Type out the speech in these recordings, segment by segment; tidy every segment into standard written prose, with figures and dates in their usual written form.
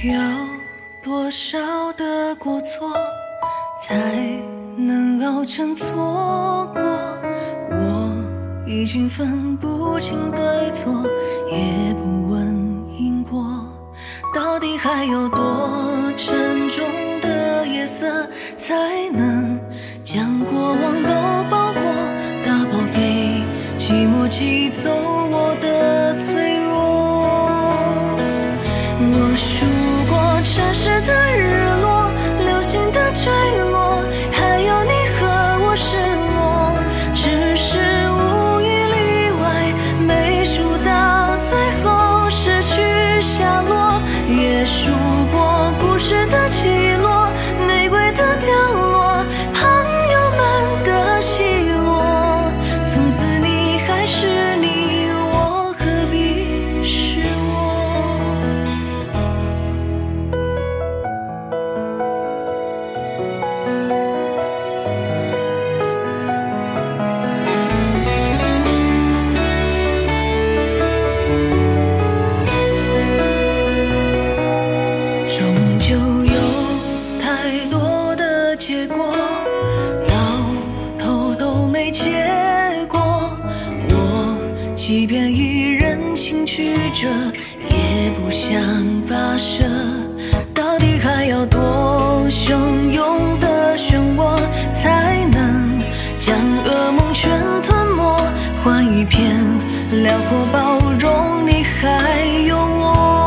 要多少的过错，才能熬成错过？我已经分不清对错，也不问因果。到底还有多沉重的夜色，才能将过往都包裹？打包给寂寞寄走我的脆弱。我数过城市的日落，流星的坠落，还有你和我失落，只是无一例外没数到最后失去下落。也数过故事的起落，玫瑰的凋落，朋友们的奚落。从此你还是你，我何必是我？终究有太多的结果，到头都没结果。我即便一人轻曲折，也不想跋涉。到底还要多汹涌的漩涡，才能将噩梦全吞没？换一片辽阔包容你还有我。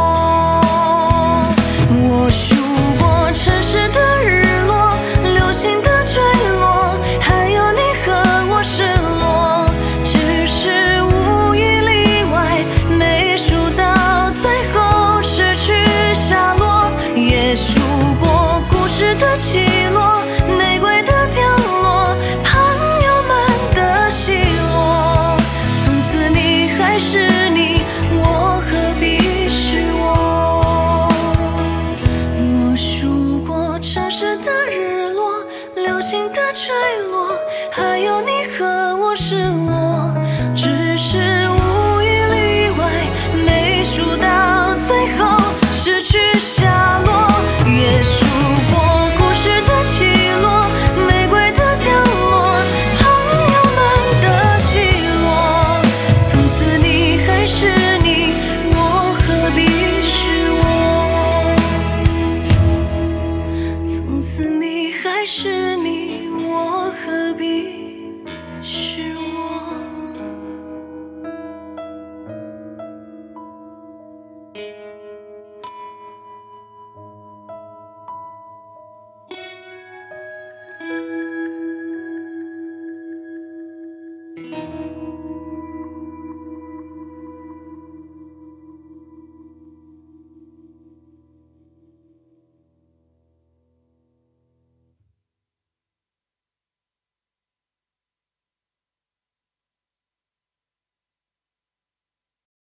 我数过城市的日落，流星的坠落，还有你和我失落，只是无一例外没数到最后失去下落。也数过故事的起落，玫瑰的凋落，朋友们的奚落。从此你还是你，我何必是我？我数过城市的日落，流星的坠落，还有你和我失落，只是无一例外没数到最后失去下落。也数过故事的起落，玫瑰的凋落，朋友们的奚落。从此你还是你，我何必是我？从此你还是你，我何必是我？